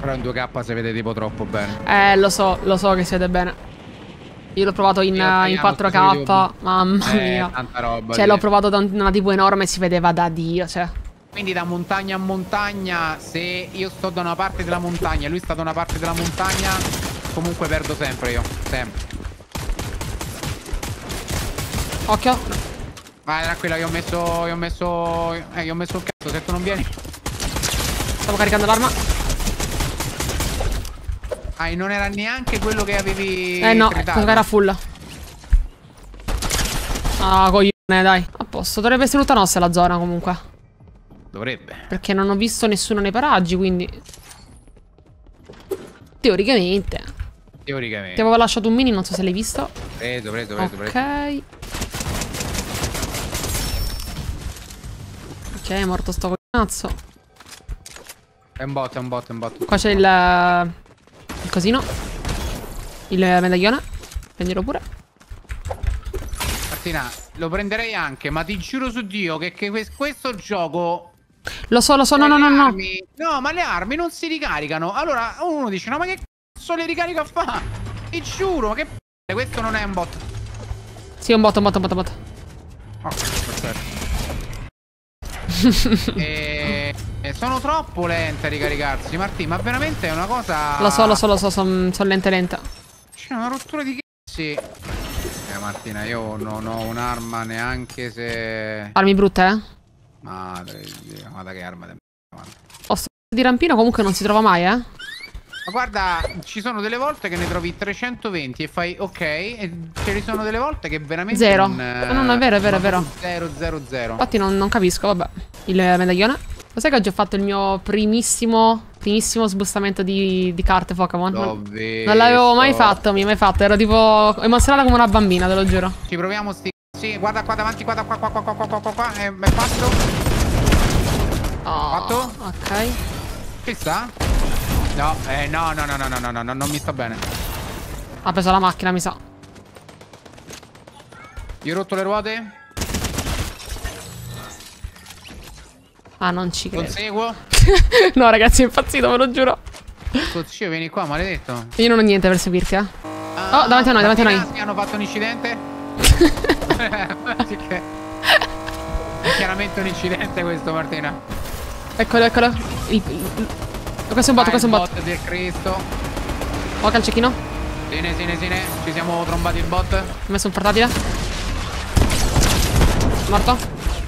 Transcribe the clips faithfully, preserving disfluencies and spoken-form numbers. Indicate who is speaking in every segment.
Speaker 1: Però in due K si vede tipo troppo bene.
Speaker 2: Eh, lo so, lo so che si vede bene. Io l'ho provato in, in quattro K. Mamma
Speaker 1: eh,
Speaker 2: mia.
Speaker 1: Tanta roba.
Speaker 2: Cioè, l'ho provato da una tipo enorme e si vedeva da Dio, cioè.
Speaker 1: Quindi da montagna a montagna, se io sto da una parte della montagna e lui sta da una parte della montagna, comunque perdo sempre io. Sempre.
Speaker 2: Occhio.
Speaker 1: Vai, tranquilla, io ho messo. Io ho messo. Eh, io ho messo il cazzo, se tu non vieni.
Speaker 2: Stavo caricando l'arma.
Speaker 1: Ah, non era neanche quello che avevi.
Speaker 2: Eh no,
Speaker 1: tritato.
Speaker 2: quello era full. Ah, coglione, dai. A posto, dovrebbe essere tutta nostra la zona comunque.
Speaker 1: Dovrebbe.
Speaker 2: Perché non ho visto nessuno nei paraggi, quindi teoricamente.
Speaker 1: Teoricamente.
Speaker 2: Ti avevo lasciato un mini, non so se l'hai visto.
Speaker 1: Preso, preso, preso,
Speaker 2: Ok.
Speaker 1: preso.
Speaker 2: Ok, è morto sto cazzo.
Speaker 1: È un bot, è un bot, è un bot.
Speaker 2: Qua c'è il Il cosino. Il medaglione. Prendilo pure.
Speaker 1: Martina, lo prenderei anche, ma ti giuro su Dio che, che questo gioco.
Speaker 2: Lo so, lo so, no, no, no, no.
Speaker 1: No, ma le armi non si ricaricano. Allora uno dice, no, ma che cazzo le ricarica fa? Ti giuro, ma che p***, questo non è un bot.
Speaker 2: Sì, un bot, un bot, un bot, un bot.
Speaker 1: Ok, perfetto. e... e sono troppo lente a ricaricarsi, Martì, ma veramente è una cosa.
Speaker 2: Lo so, lo so, lo so, sono son lente lente.
Speaker 1: C'è una rottura di cazzi. Eh, Martina, io non ho un'arma neanche se.
Speaker 2: Armi brutte, eh?
Speaker 1: Madre di Dio, guarda che arma.
Speaker 2: Ho sto di rampino comunque non si trova mai, eh?
Speaker 1: Ma guarda, ci sono delle volte che ne trovi trecentoventi e fai ok, e ce ne sono delle volte che veramente
Speaker 2: Zero.
Speaker 1: non,
Speaker 2: No, no, no, è vero, è vero, è vero.
Speaker 1: Zero, zero, zero.
Speaker 2: Infatti non, non capisco, vabbè. Il medaglione. Lo sai che oggi ho fatto il mio primissimo, primissimo sbustamento di, di carte Pokémon?
Speaker 1: Non,
Speaker 2: non l'avevo mai fatto, mi mai fatto. Ero tipo emozionata come una bambina, te lo giuro.
Speaker 1: Ci proviamo sti. Sì, guarda qua davanti, guarda qua, qua, qua, qua, qua, qua, qua, qua. È, è fatto.
Speaker 2: Oh,
Speaker 1: fatto?
Speaker 2: Ok.
Speaker 1: Ci sta? No, eh, no, no, no, no, no, no, no, no, non mi sta bene.
Speaker 2: Ha preso la macchina, mi sa.
Speaker 1: Io ho rotto le ruote.
Speaker 2: Ah, non ci credo.
Speaker 1: Conseguo.
Speaker 2: No, ragazzi, è impazzito, ve lo giuro.
Speaker 1: Cozio, vieni qua, maledetto.
Speaker 2: Io non ho niente per seguirti, eh.
Speaker 1: Ah,
Speaker 2: oh, davanti a noi, davanti a noi.
Speaker 1: Mi hanno fatto un incidente. È chiaramente un incidente questo, Martina.
Speaker 2: Eccolo, eccolo. Il, il, il... Questo è un bot,
Speaker 1: ah,
Speaker 2: questo è un bot.
Speaker 1: bot del Cristo.
Speaker 2: Ok, al cecchino.
Speaker 1: Sine, sine, sine. Ci siamo trombati il bot.
Speaker 2: Ho messo un portatile. Morto.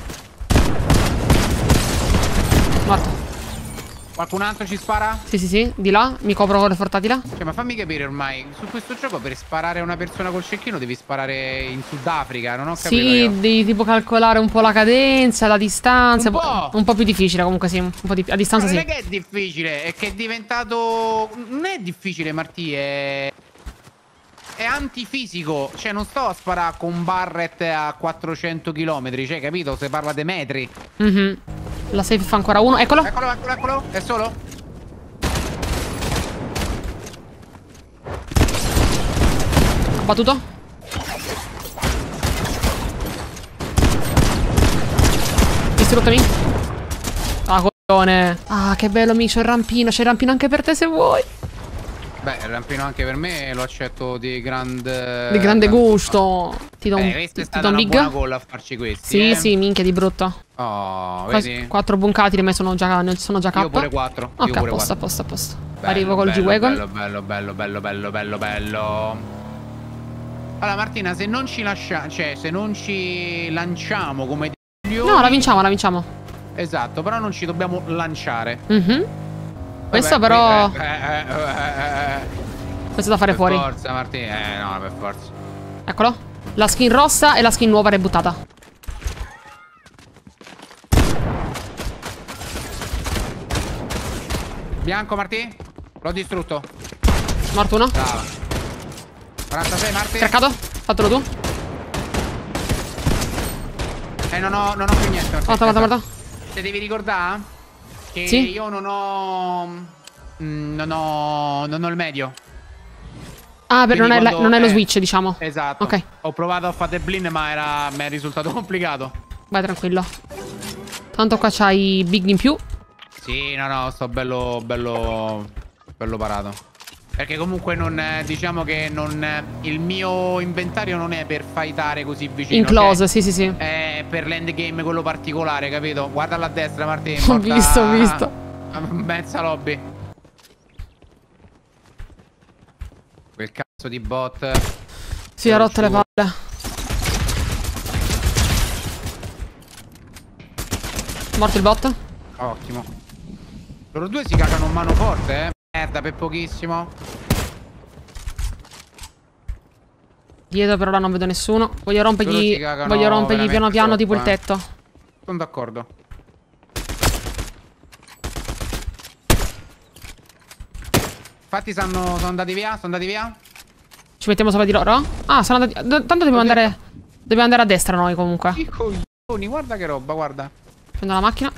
Speaker 2: Morto.
Speaker 1: Qualcun altro ci spara?
Speaker 2: Sì, sì, sì. Di là. Mi copro con il portatile.
Speaker 1: Cioè, ma fammi capire ormai. Su questo gioco per sparare a una persona col cecchino devi sparare in Sudafrica. Non ho capito.
Speaker 2: Sì,
Speaker 1: io.
Speaker 2: devi tipo calcolare un po' la cadenza, la distanza.
Speaker 1: Un po'.
Speaker 2: Un po' più difficile comunque, sì. Un po' di... A distanza
Speaker 1: no,
Speaker 2: sì.
Speaker 1: Non è che è difficile, è che è diventato. Non è difficile, Martì, è. È antifisico. Cioè, non sto a sparare con Barret a quattrocento chilometri. Cioè, capito? Se parla di metri.
Speaker 2: Mhm. La safe fa ancora uno. Eccolo.
Speaker 1: Eccolo, eccolo, eccolo. È solo?
Speaker 2: Battuto. Distruttami. Ah, coglione. Ah, che bello, mi c'è il rampino. C'è il rampino anche per te se vuoi.
Speaker 1: Beh, il rampino anche per me lo accetto di grande.
Speaker 2: Di grande gusto. Ti do un,
Speaker 1: eh,
Speaker 2: ti,
Speaker 1: è
Speaker 2: ti
Speaker 1: stata
Speaker 2: do un
Speaker 1: una
Speaker 2: big.
Speaker 1: buona goal a farci questi.
Speaker 2: Sì,
Speaker 1: eh?
Speaker 2: sì, minchia di brutto.
Speaker 1: Oh, vedi?
Speaker 2: Quattro buncati, ma sono già, sono già K.
Speaker 1: Io pure quattro.
Speaker 2: Ok,
Speaker 1: Io
Speaker 2: a
Speaker 1: pure
Speaker 2: posto,
Speaker 1: quattro.
Speaker 2: a posto, a posto.
Speaker 1: Bello,
Speaker 2: Arrivo col
Speaker 1: bello,
Speaker 2: G-Wagon.
Speaker 1: Bello, bello, bello, bello, bello, bello, bello, bello. Allora, Martina, se non ci lasciamo, cioè, se non ci lanciamo come coglioni.
Speaker 2: No, la vinciamo, la vinciamo.
Speaker 1: Esatto, però non ci dobbiamo lanciare.
Speaker 2: Mhm. Questo
Speaker 1: Vabbè,
Speaker 2: però.
Speaker 1: Eh, eh, eh, eh,
Speaker 2: Questo da fare
Speaker 1: per
Speaker 2: fuori.
Speaker 1: forza, Martina. Eh, no, per forza.
Speaker 2: Eccolo. La skin rossa e la skin nuova rebuttata.
Speaker 1: Bianco, Martì? L'ho distrutto.
Speaker 2: Morto uno.
Speaker 1: Brava. quarantasei, Martì.
Speaker 2: Cercato. Fatelo tu.
Speaker 1: Eh, non ho, non ho più niente.
Speaker 2: Morto, morto, morto.
Speaker 1: Se devi ricordare che
Speaker 2: Sì?
Speaker 1: io non ho. mm, Non ho. Non ho il medio.
Speaker 2: Ah, per non è, la-
Speaker 1: quando-
Speaker 2: non è lo
Speaker 1: eh,
Speaker 2: switch, diciamo.
Speaker 1: Esatto.
Speaker 2: Ok.
Speaker 1: Ho provato a fare blin, ma era. Mi è risultato complicato.
Speaker 2: Vai tranquillo. Tanto qua c'hai big in più.
Speaker 1: Sì, no, no, sto bello. Bello. Bello parato. Perché comunque non, diciamo che non, il mio inventario non è per fightare così vicino.
Speaker 2: In close,
Speaker 1: cioè,
Speaker 2: sì, sì, sì.
Speaker 1: è per l'endgame quello particolare, capito? Guarda alla destra, Martino.
Speaker 2: Ho visto, ho visto.
Speaker 1: Mezza lobby. Quel cazzo di bot.
Speaker 2: Sì, ha rotto le palle. Morto il bot.
Speaker 1: Ottimo. Loro due si cagano in mano forte, eh. Merda, per pochissimo.
Speaker 2: Dietro però là non vedo nessuno. Voglio rompergli,
Speaker 1: cagano
Speaker 2: voglio rompergli piano piano tipo il
Speaker 1: eh.
Speaker 2: tetto.
Speaker 1: Sono d'accordo. Infatti sono, sono andati via, sono andati via.
Speaker 2: Ci mettiamo sopra di loro? Ah, sono andati... Tanto dobbiamo andare... Dobbiamo andare a destra noi comunque.
Speaker 1: Che coglioni, guarda che roba, guarda.
Speaker 2: Prendo la macchina.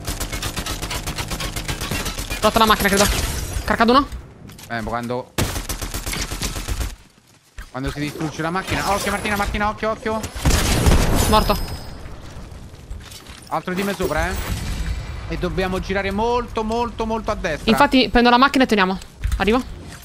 Speaker 2: Rotta la macchina, credo. Caricato uno.
Speaker 1: Eh, ma quando... Quando si distrugge la macchina... Occhio Martina, Martina, occhio, occhio.
Speaker 2: Morto.
Speaker 1: Altro di me sopra, eh. E dobbiamo girare molto, molto, molto a destra.
Speaker 2: Infatti prendo la macchina e teniamo. Arrivo.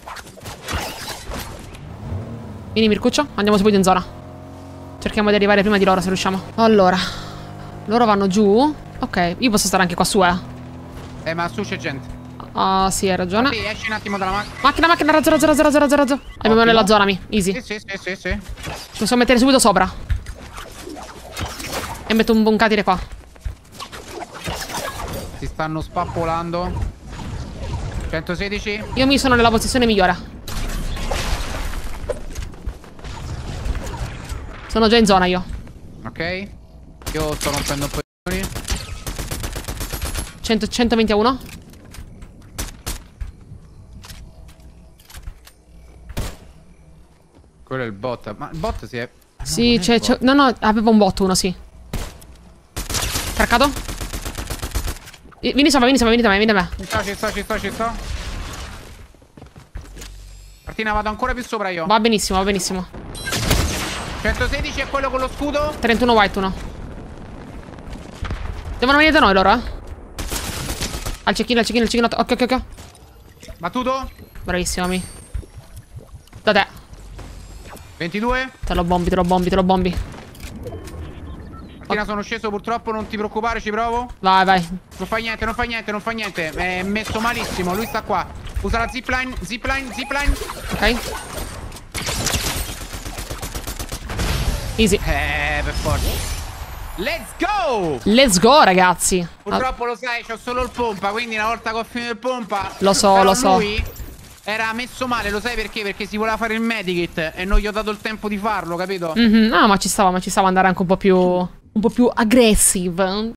Speaker 2: Vieni Mircuccio, andiamo subito in zona. Cerchiamo di arrivare prima di loro se riusciamo. Allora, loro vanno giù. Ok, io posso stare anche qua su, eh.
Speaker 1: Eh, ma su c'è gente.
Speaker 2: Ah, sì, hai ragione.
Speaker 1: Sì, esci un attimo dalla macchina.
Speaker 2: Macchina, macchina, razzo, razzo, razzo, razzo, razzo. Abbiamo nella zona, mi. Easy.
Speaker 1: Sì, sì, sì, sì, sì.
Speaker 2: Ci possiamo mettere subito sopra. E metto un buncatire qua.
Speaker 1: Si stanno spappolando. centosedici.
Speaker 2: Io mi sono nella posizione migliore. Sono già in zona io.
Speaker 1: Ok. Io sto rompendo posizioni.
Speaker 2: cento, centoventuno.
Speaker 1: Quello è il bot. Ma il bot si è... Ah,
Speaker 2: Sì,
Speaker 1: no,
Speaker 2: c'è... No, no, aveva un bot uno, sì. Caricato. Vieni sopra, vieni sopra, vieni da me, vieni da me.
Speaker 1: Ci sto, ci sto, ci sto, ci sto. Martina, vado ancora più sopra io.
Speaker 2: Va benissimo, va benissimo.
Speaker 1: centosedici è quello con lo scudo.
Speaker 2: trentuno white uno. Devono venire da noi loro, eh. Al cecchino, al cecchino, al cecchino. Ok, ok, ok.
Speaker 1: Battuto.
Speaker 2: Bravissimo, mi. Da te.
Speaker 1: ventidue.
Speaker 2: Te lo bombi, te lo bombi, te lo bombi.
Speaker 1: Martina, sono sceso purtroppo, non ti preoccupare, ci provo.
Speaker 2: Vai, vai.
Speaker 1: Non fa niente, non fa niente, non fa niente. È messo malissimo, lui sta qua. Usa la zipline, zipline, zipline.
Speaker 2: Ok. Easy.
Speaker 1: Eh, per forza. Let's go!
Speaker 2: Let's go, ragazzi.
Speaker 1: Purtroppo lo sai, c'ho solo il pompa, quindi una volta che ho finito il pompa...
Speaker 2: Lo so,
Speaker 1: però
Speaker 2: lo so.
Speaker 1: lui era messo male, lo sai perché? Perché si voleva fare il medikit e non gli ho dato il tempo di farlo, capito?
Speaker 2: Mm-hmm. No, ma ci stava, ma ci stava andare anche un po' più... Un po' più aggressive.